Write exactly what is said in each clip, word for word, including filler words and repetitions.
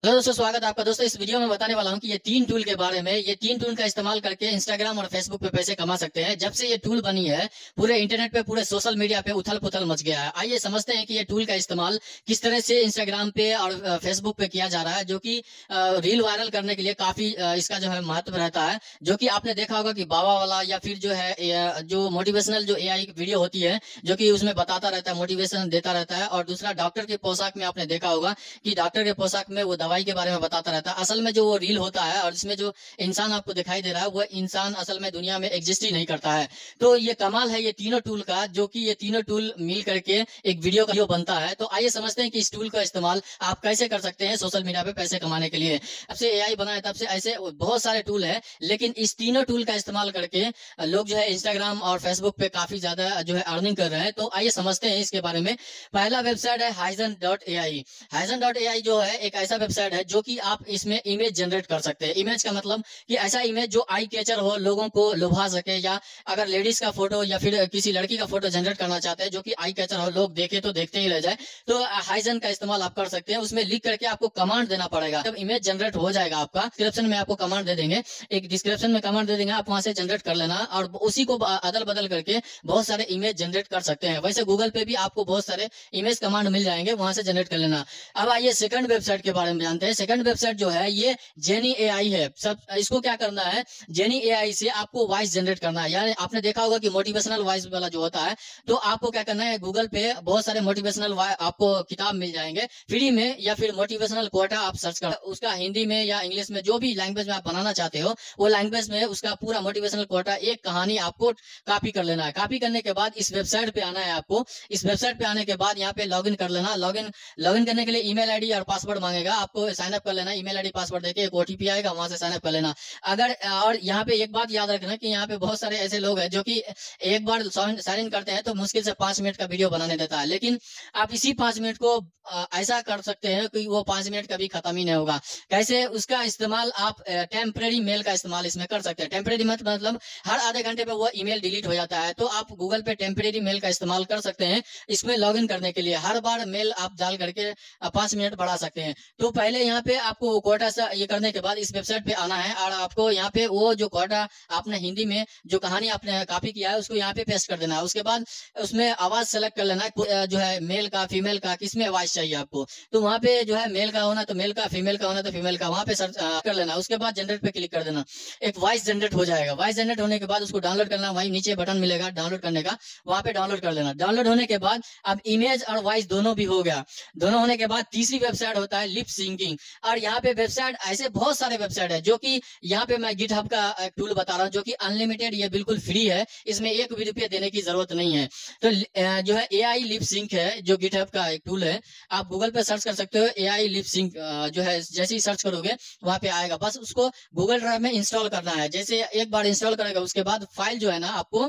Hello दोस्तों, स्वागत है आपका। दोस्तों, इस वीडियो में बताने वाला हूं कि ये तीन टूल के बारे में। ये तीन टूल का इस्तेमाल करके इंस्टाग्राम और फेसबुक पे पैसे कमा सकते हैं। जब से ये टूल बनी है, पूरे इंटरनेट पे, पूरे सोशल मीडिया पे उथल पुथल मच गया है। आइए समझते हैं कि ये टूल का इस्तेमाल किस तरह से इंस्टाग्राम पे और फेसबुक पे किया जा रहा है, जो कि अ, रील वायरल करने के लिए काफी अ, इसका जो है महत्व रहता है। जो कि आपने देखा होगा कि बाबा वाला या फिर जो है ए, जो मोटिवेशनल जो एआई वीडियो होती है, जो कि उसमें बताता रहता है, मोटिवेशन देता रहता है। और दूसरा, डॉक्टर के पोशाक में आपने देखा होगा कि डॉक्टर के पोशाक में वो दवाई के बारे में बताता रहता है। असल में जो वो रील होता है और इसमें जो इंसान आपको दिखाई दे रहा है, वो इंसान असल में दुनिया में एग्जिस्ट ही नहीं करता है। तो ये कमाल है ये तीनों टूल का, जो कि ये तीनों टूल मिल करके एक वीडियो का वीडियो बनता है। तो आइए समझते हैं कि इस टूल का इस्तेमाल आप कैसे कर सकते हैं सोशल मीडिया पे पैसे कमाने के लिए। जब से एआई बना है तब से ऐसे बहुत सारे टूल हैं, लेकिन इस तीनों टूल का इस्तेमाल करके लोग जो है इंस्टाग्राम और फेसबुक पे काफी ज्यादा जो है अर्निंग कर रहे हैं। तो आइए समझते हैं इसके बारे में। पहला वेबसाइट है HeyGen dot A I. HeyGen dot A I जो है एक ऐसा वेबसाइट है जो कि आप इसमें इमेज जनरेट कर सकते हैं। इमेज का मतलब कि ऐसा इमेज जो आई कैचर हो, लोगों को लुभा सके। या अगर लेडीज का फोटो या फिर किसी लड़की का फोटो जनरेट करना चाहते हैं जो कि आई कैचर हो, लोग देखे तो देखते ही रह जाए, तो हाइजन का इस्तेमाल आप कर सकते हैं। उसमें लिख करके आपको कमांड देना पड़ेगा। जब इमेज जनरेट हो जाएगा, आपका डिस्क्रिप्शन में आपको कमांड दे देंगे, एक डिस्क्रिप्शन में कमांड दे देंगे, आप वहां से जनरेट कर लेना और उसी को अदल बदल करके बहुत सारे इमेज जनरेट कर सकते हैं। वैसे गूगल पे भी आपको बहुत सारे इमेज कमांड मिल जाएंगे, वहां से जनरेट कर लेना। अब आइए सेकंड वेबसाइट के बारे में जानते हैं। सेकंड वेबसाइट जो है ये जेनी एआई है। सब इसको क्या करना है, जेनी एआई से आपको वॉइस जनरेट करना है। यानी आपने देखा होगा कि मोटिवेशनल वॉइस वाला जो होता है, तो आपको क्या करना है, गूगल पे बहुत सारे मोटिवेशनल आपको किताब मिल जाएंगे फ्री में, या फिर मोटिवेशनल कोटा आप सर्च कर, उसका हिंदी में या इंग्लिश में जो भी लैंग्वेज में आप बनाना चाहते हो, वो लैंग्वेज में उसका पूरा मोटिवेशनल कोटा एक कहानी आपको कॉपी कर लेना है। कॉपी करने के बाद इस वेबसाइट पे आना है आपको। इस वेबसाइट पे आने के बाद यहाँ पे लॉगिन कर लेना। लॉगिन लॉगिन करने के लिए ईमेल आईडी और पासवर्ड मांगेगा, आपको साइन अप कर लेना। ईमेल आईडी पासवर्ड देके एक ओटीपी आएगा, वहां से साइन अप कर लेना। अगर और यहाँ पे एक बात याद रखना कि यहाँ पे बहुत सारे ऐसे लोग हैं जो कि एक बार साइन इन करते हैं तो मुश्किल से पांच मिनट का वीडियो बनाने देता है, लेकिन आप इसी पांच मिनट को अ, ऐसा कर सकते हैं कि वो पांच मिनट कभी खत्म ही नहीं होगा। कैसे? उसका इस्तेमाल आप टेम्परेरी मेल का इस्तेमाल इसमें कर सकते हैं। टेम्परेरी मतलब हर आधे घंटे पे वो ईमेल डिलीट हो जाता है, तो आप गूगल पे टेम्परेरी मेल का इस्तेमाल कर सकते हैं इसमें लॉगिन करने के लिए। हर बार मेल आप डाल करके पांच मिनट बढ़ा सकते हैं। तो पहले यहाँ पे आपको कोटा सा ये करने के बाद इस वेबसाइट पे आना है और आपको यहाँ पे वो जो कोटा आपने हिंदी में जो कहानी आपने कॉपी किया है उसको यहाँ पे पेस्ट कर देना है। उसके बाद उसमें आवाज सेलेक्ट कर लेना है, जो है मेल का, फीमेल का, किसमें आवाज चाहिए आपको। तो वहाँ पे जो है मेल का होना तो मेल का, फीमेल का होना तो फीमेल का, वहाँ पे सर्च कर लेना। उसके बाद जनरेट पे क्लिक कर देना, एक वॉइस जनरेट हो जाएगा। वॉइस जनरेट होने के बाद उसको डाउनलोड करना, वही नीचे बटन मिलेगा डाउनलोड करने का, वहाँ पे डाउनलोड कर लेना। डाउनलोड होने के बाद अब इमेज और वॉइस दोनों भी हो गया। दोनों होने के बाद तीसरी वेबसाइट होता है लिप सिंकिंग। और यहाँ पे वेबसाइट ऐसे बहुत सारे वेबसाइट है, जो कि यहाँ पे मैं गिटहब का टूल बता रहा हूँ, जो कि अनलिमिटेड, ये बिल्कुल फ्री है, इसमें एक भी रुपया देने की जरूरत नहीं है। तो जो है एआई लिप सिंक है, जो गिटहब का एक टूल है, आप गूगल पे सर्च कर सकते हो। एआई लिप सिंक जो है, जैसे ही सर्च करोगे वहां पे आएगा। बस उसको गूगल ड्राइव में इंस्टॉल करना है। जैसे एक बार इंस्टॉल करेगा उसके बाद फाइल जो है ना, आपको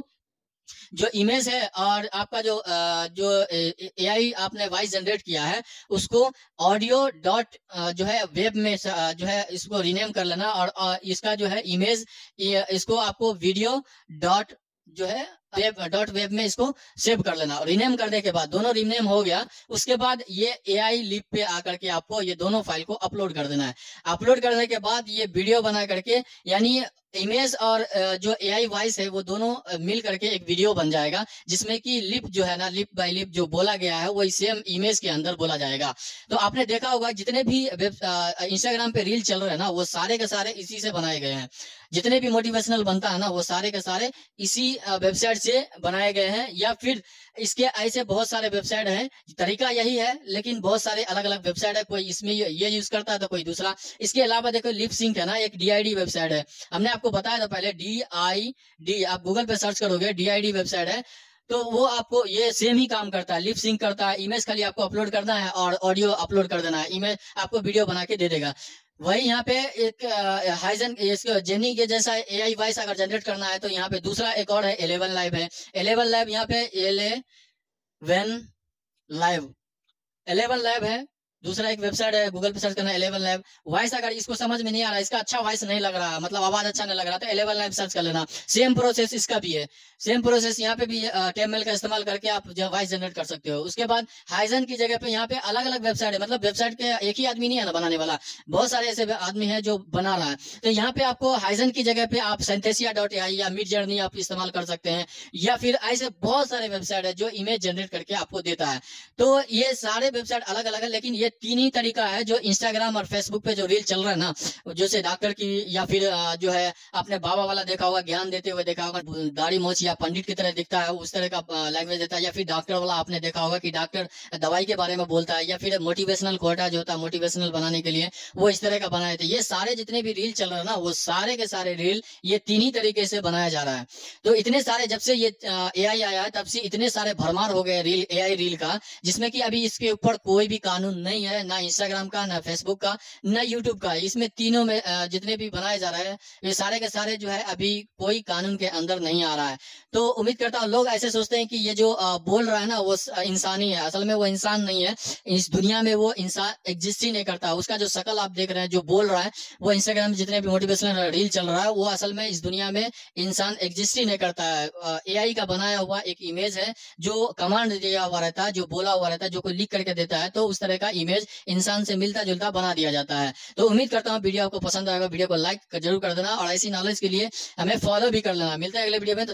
जो इमेज है और आपका जो अ, जो एआई आपने वॉइस जनरेट किया है, उसको ऑडियो डॉट जो है वेब में अ, जो है इसको रीनेम कर लेना। और अ, इसका जो है इमेज, इसको आपको वीडियो डॉट जो है वेब डॉट वेब में इसको सेव कर लेना। रीनेम करने के बाद दोनों रीनेम हो गया, उसके बाद ये एआई लिप पे आकर के आपको ये दोनों फाइल को अपलोड कर देना है। अपलोड करने के बाद ये वीडियो बना करके, यानी इमेज और जो एआई वॉइस है वो दोनों मिल करके एक वीडियो बन जाएगा, जिसमें कि लिप जो है ना, लिप बाय लिप जो बोला गया है वही सेम इमेज के अंदर बोला जाएगा। तो आपने देखा होगा जितने भी इंस्टाग्राम पे रील चल रहे हैं ना, वो सारे के सारे इसी से बनाए गए हैं। जितने भी मोटिवेशनल बनता है ना, वो सारे के सारे इसी वेबसाइट से बनाए गए हैं। या फिर इसके ऐसे बहुत सारे वेबसाइट हैं, तरीका यही है, लेकिन बहुत सारे अलग अलग वेबसाइट है। कोई इसमें ये यूज करता है तो कोई दूसरा। इसके अलावा देखो लिप सिंक है ना, एक डीआईडी वेबसाइट है। हमने आपको बताया था पहले, डी आई डी, आप गूगल पे सर्च करोगे डीआईडी वेबसाइट है, तो वो आपको ये सेम ही काम करता है, लिप सिंक करता है। इमेज खाली आपको अपलोड करना है और ऑडियो अपलोड कर देना है, इमेज आपको वीडियो बना के दे देगा। वही यहाँ पे एक हाइजन इसको जेनी के जैसा एआई वॉइस अगर जनरेट करना है, तो यहाँ पे दूसरा एक और है, इलेवन लाइव है। इलेवन लाइव यहाँ पे एलेवन लाइव इलेवन लाइव है, दूसरा एक वेबसाइट है, गूगल पे सर्च करना इलेवन लैब। वॉइस अगर इसको समझ में नहीं आ रहा, इसका अच्छा वॉइस नहीं लग रहा, मतलब आवाज अच्छा नहीं लग रहा, तो इलेवन लैब सर्च कर लेना। सेम प्रोसेस इसका भी है, सेम प्रोसेस यहाँ पे भी टेममेल का इस्तेमाल करके आप जो वॉइस जनरेट कर सकते हो। उसके बाद हाइजन की जगह पे यहाँ पे अलग अलग वेबसाइट है, मतलब वेबसाइट के एक ही आदमी नहीं है ना बनाने वाला, बहुत सारे ऐसे आदमी है जो बना रहा है। तो यहाँ पे आपको हाइजन की जगह पे आप सेंथेसिया डॉट एआई या मिड जर्नी आप इस्तेमाल कर सकते हैं, या फिर ऐसे बहुत सारे वेबसाइट है जो इमेज जनरेट करके आपको देता है। तो ये सारे वेबसाइट अलग अलग है, लेकिन ये तीन ही तरीका है जो इंस्टाग्राम और फेसबुक पे जो रील चल रहा है ना, जैसे डॉक्टर की, या फिर अ, जो है आपने बाबा वाला देखा होगा, ज्ञान देते हुए देखा होगा, दाढ़ी मोछ या पंडित की तरह दिखता है, उस तरह का लैंग्वेज देता है। या फिर डॉक्टर वाला आपने देखा होगा कि डॉक्टर दवाई के बारे में बोलता है। या फिर मोटिवेशनल कोटा जो होता है मोटिवेशनल बनाने के लिए, वो इस तरह का बनाए थे। ये सारे जितने भी रील चल रहे हैं ना, वो सारे के सारे रील ये तीन ही तरीके से बनाया जा रहा है। तो इतने सारे, जब से ये एआई आया है तब से इतने सारे भरमार हो गए रील, एआई रील का, जिसमें कि अभी इसके ऊपर कोई भी कानून नहीं है, ना इंस्टाग्राम का, ना फेसबुक का, ना यूट्यूब का। इसमें तीनों में अ, जितने भी बनाए जा रहे हैं, ये सारे के सारे जो है अभी कोई कानून के अंदर नहीं आ रहा है। तो उम्मीद करता हूँ, लोग ऐसे सोचते हैं कि ये जो अ, बोल रहा है ना वो इंसानी है, असल में वो इंसान नहीं है। इस दुनिया में वो इंसान एग्जिस्ट ही नहीं करता। उसका जो शकल आप देख रहे हैं, जो बोल रहा है, वो इंस्टाग्राम में जितने भी मोटिवेशनल रील चल रहा है, वो असल में इस दुनिया में इंसान एग्जिस्ट ही नहीं करता है। एआई का बनाया हुआ एक इमेज है, जो कमांड दिया हुआ रहता है, जो बोला हुआ रहता है, जो कोई लिख करके देता है, तो उस तरह का इमेज इंसान से मिलता जुलता बना दिया जाता है। तो उम्मीद करता हूँ वीडियो आपको पसंद आएगा, वीडियो को लाइक जरूर कर देना, और ऐसी नॉलेज के लिए हमें फॉलो भी कर लेना। मिलता है अगले वीडियो में।